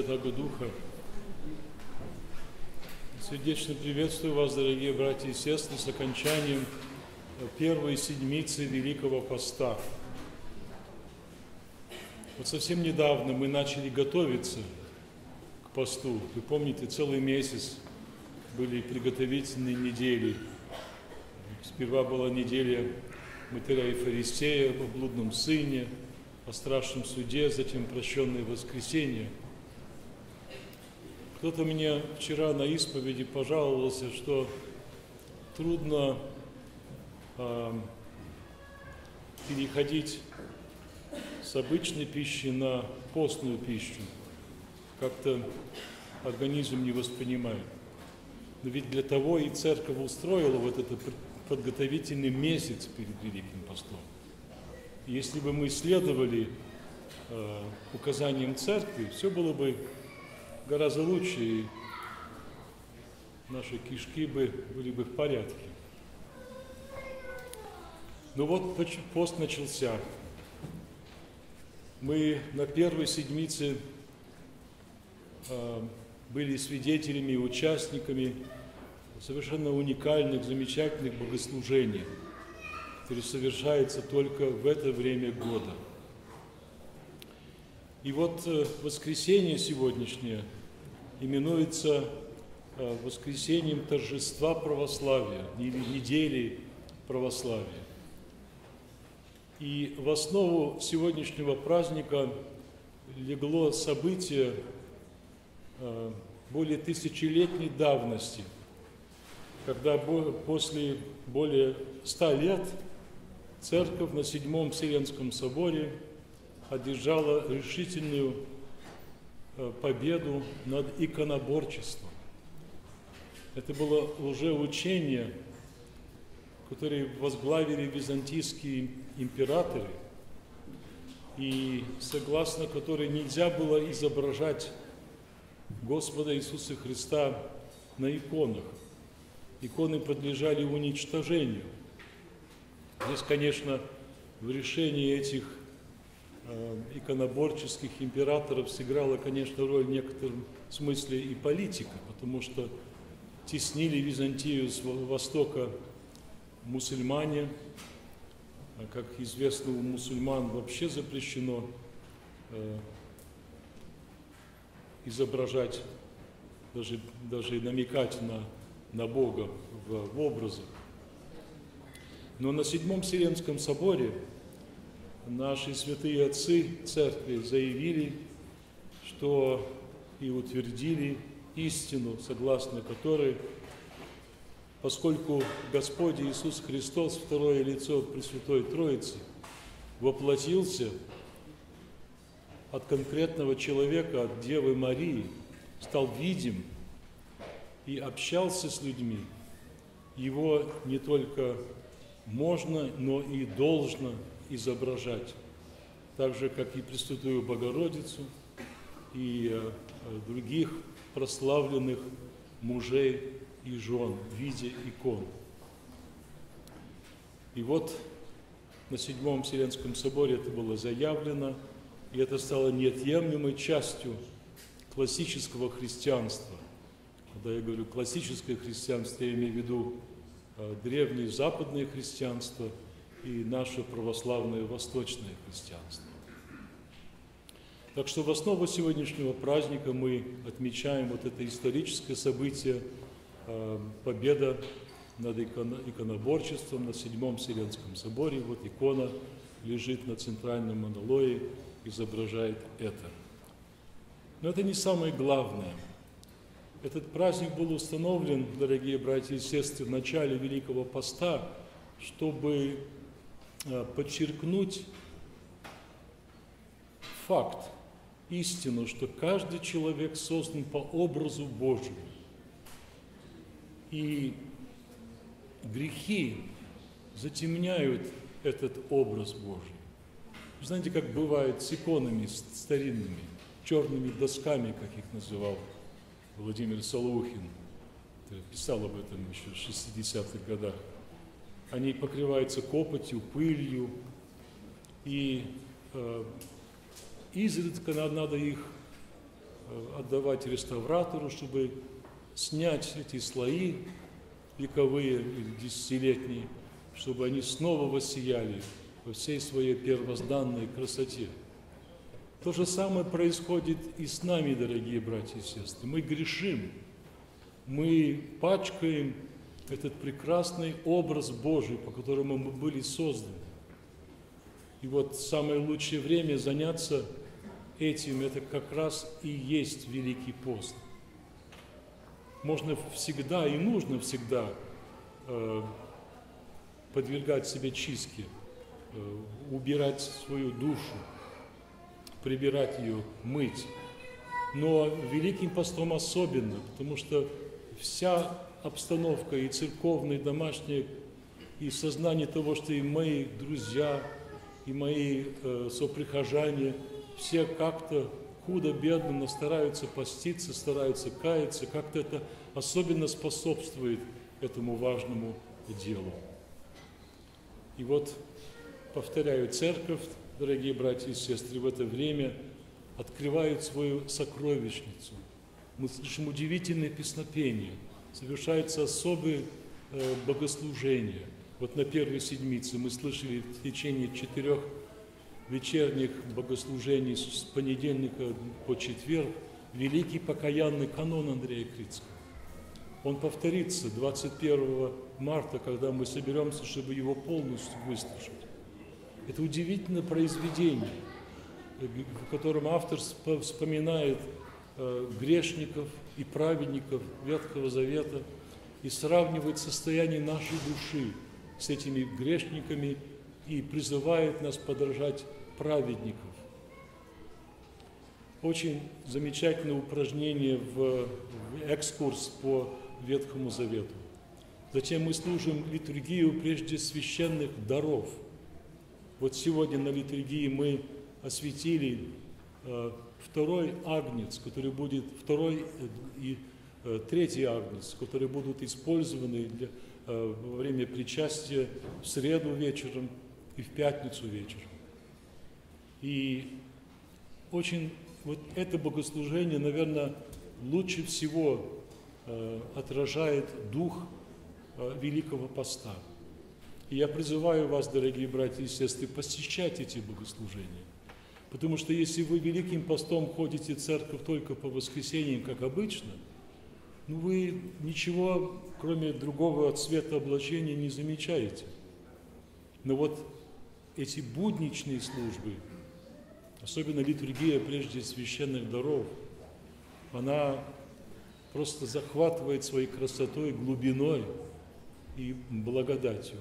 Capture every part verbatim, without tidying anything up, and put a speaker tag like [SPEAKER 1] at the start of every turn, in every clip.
[SPEAKER 1] Святаго Духа. Сердечно приветствую вас, дорогие братья и сестры, с окончанием первой седмицы Великого Поста. Вот совсем недавно мы начали готовиться к посту. Вы помните, целый месяц были приготовительные недели. Сперва была неделя Матеря и Фарисея о блудном сыне, о страшном суде, затем прощенное воскресенье. Кто-то мне вчера на исповеди пожаловался, что трудно э, переходить с обычной пищи на постную пищу. Как-то организм не воспринимает. Но ведь для того и церковь устроила вот этот подготовительный месяц перед Великим Постом. Если бы мы следовали э, указаниям церкви, все было бы гораздо лучше, и наши кишки бы были бы в порядке. Но вот пост начался. Мы на первой седмице э, были свидетелями и участниками совершенно уникальных, замечательных богослужений, которые совершаются только в это время года. И вот воскресенье сегодняшнее именуется воскресеньем торжества православия, или недели православия. И в основу сегодняшнего праздника легло событие более тысячелетней давности, когда после более ста лет Церковь на Седьмом Вселенском соборе одержала решительную победу над иконоборчеством. Это было лжеучение, которое возглавили византийские императоры, и согласно которой нельзя было изображать Господа Иисуса Христа на иконах. Иконы подлежали уничтожению. Здесь, конечно, в решении этих э, иконоборческих императоров сыграла, конечно, роль в некотором смысле и политика, потому что теснили Византию с востока мусульмане. А как известно, у мусульман вообще запрещено э, изображать, даже, даже намекать на, на Бога в, в образах. Но на Седьмом Вселенском соборе наши святые отцы церкви заявили, что и утвердили истину, согласно которой, поскольку Господь Иисус Христос, второе лицо Пресвятой Троицы, воплотился от конкретного человека, от Девы Марии, стал видим и общался с людьми, его не только можно, но и должно изображать, так же, как и Пресвятую Богородицу и э, других прославленных мужей и жен в виде икон. И вот на Седьмом Вселенском соборе это было заявлено, и это стало неотъемлемой частью классического христианства. Когда я говорю классическое христианство, я имею в виду древнее западное христианство и наше православное восточное христианство. Так что в основу сегодняшнего праздника мы отмечаем вот это историческое событие, победа над иконоборчеством на Седьмом Вселенском соборе. Вот икона лежит на центральном монолое, изображает это. Но это не самое главное. Этот праздник был установлен, дорогие братья и сестры, в начале Великого Поста, чтобы подчеркнуть факт, истину, что каждый человек создан по образу Божьему. И грехи затемняют этот образ Божий. Вы знаете, как бывает с иконами старинными, черными досками, как их называл Владимир Солоухин, писал об этом еще в шестидесятых годах. Они покрываются копотью, пылью, и э, изредка надо их отдавать реставратору, чтобы снять эти слои вековые или десятилетние, чтобы они снова воссияли во всей своей первозданной красоте. То же самое происходит и с нами, дорогие братья и сестры. Мы грешим, мы пачкаем этот прекрасный образ Божий, по которому мы были созданы. И вот самое лучшее время заняться этим, это как раз и есть Великий пост. Можно всегда и нужно всегда э, подвергать себе чистке, э, убирать свою душу, прибирать ее, мыть. Но Великим постом особенно, потому что вся обстановка и церковная, и домашняя, и сознание того, что и мои друзья, и мои э, соприхожане, все как-то худо-бедно, но стараются поститься, стараются каяться, как-то это особенно способствует этому важному делу. И вот, повторяю, церковь, дорогие братья и сестры, в это время открывает свою сокровищницу. Мы слышим удивительные песнопения, совершаются особые э, богослужения. Вот на первой седмице мы слышали в течение четырех вечерних богослужений с понедельника по четверг великий покаянный канон Андрея Крицкого. Он повторится двадцать первого марта, когда мы соберемся, чтобы его полностью выслушать. Это удивительное произведение, в котором автор вспоминает э, грешников и праведников Ветхого Завета и сравнивает состояние нашей души с этими грешниками и призывает нас подражать праведников. Очень замечательное упражнение в, в экскурс по Ветхому Завету. Затем мы служим литургию прежде священных даров. Вот сегодня на литургии мы осветили э, второй агнец, который будет, второй и э, третий агнец, которые будут использованы для, э, во время причастия в среду вечером и в пятницу вечером. И очень вот это богослужение, наверное, лучше всего э, отражает дух э, Великого Поста. И я призываю вас, дорогие братья и сестры, посещать эти богослужения. Потому что если вы Великим Постом ходите в церковь только по воскресеньям, как обычно, ну вы ничего, кроме другого цвета облачения, не замечаете. Но вот эти будничные службы, особенно литургия прежде священных даров, она просто захватывает своей красотой, глубиной и благодатью.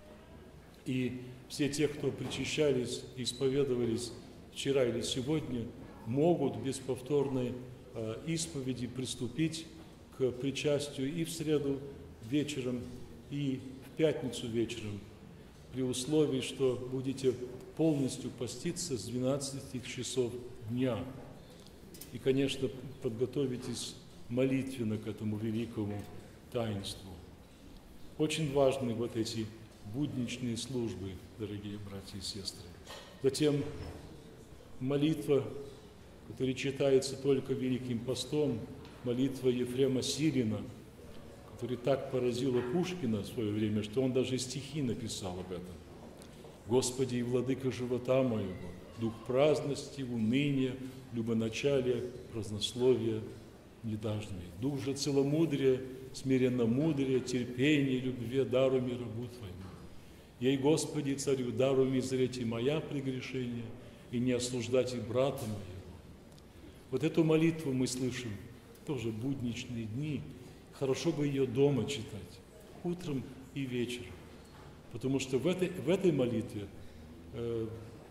[SPEAKER 1] И все те, кто причащались, исповедовались вчера или сегодня, могут без повторной э, исповеди приступить к причастию и в среду вечером, и в пятницу вечером, при условии, что будете полностью поститься с двенадцати часов дня. И, конечно, подготовитесь молитвенно к этому великому таинству. Очень важны вот эти будничные службы, дорогие братья и сестры. Затем молитва, которая читается только Великим Постом, молитва Ефрема Сирина, который так поразила Пушкина в свое время, что он даже стихи написал об этом. «Господи и владыка живота моего, дух праздности, уныния, любоначалия, празднословия не дашь мне. Дух же целомудрия, смиренно-мудрия, терпения, любви, дару ми рабу Твоему. Ей, Господи, Царю, дару ми зреть и моя прегрешения, и не осуждать и брата моего». Вот эту молитву мы слышим тоже будничные дни. Хорошо бы ее дома читать, утром и вечером. Потому что в этой, в этой молитве э,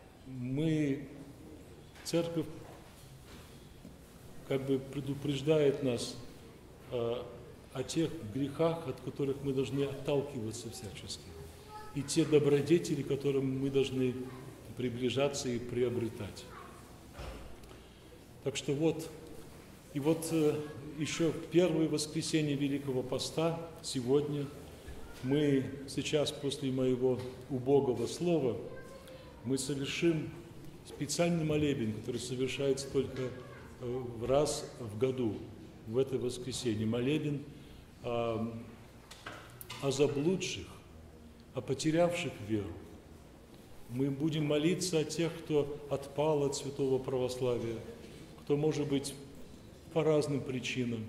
[SPEAKER 1] мы, церковь как бы предупреждает нас э, о тех грехах, от которых мы должны отталкиваться всячески, и те добродетели, к которым мы должны приближаться и приобретать. Так что вот, и вот э, еще в первое воскресенье Великого Поста, сегодня, мы сейчас после моего убогого слова, мы совершим специальный молебен, который совершается только в раз в году, в это воскресенье, молебен о, о заблудших, о потерявших веру. Мы будем молиться о тех, кто отпал от святого православия, кто, может быть, по разным причинам,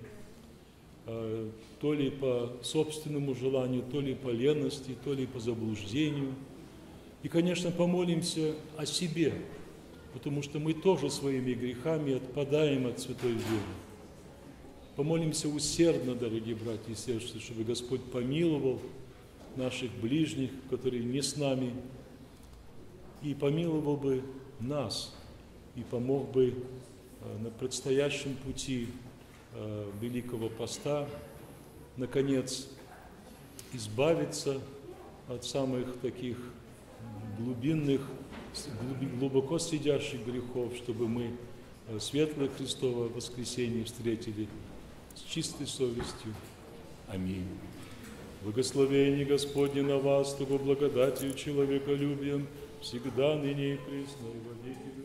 [SPEAKER 1] то ли по собственному желанию, то ли по лености, то ли по заблуждению. И, конечно, помолимся о себе, потому что мы тоже своими грехами отпадаем от святой веры. Помолимся усердно, дорогие братья и сестры, чтобы Господь помиловал наших ближних, которые не с нами, и помиловал бы нас, и помог бы на предстоящем пути Великого Поста, наконец, избавиться от самых таких глубинных, глубоко сидящих грехов, чтобы мы светлое Христово воскресенье встретили с чистой совестью. Аминь. Благословение Господне на вас, того благодатью, человеколюбием, всегда, ныне и присно, и во веки.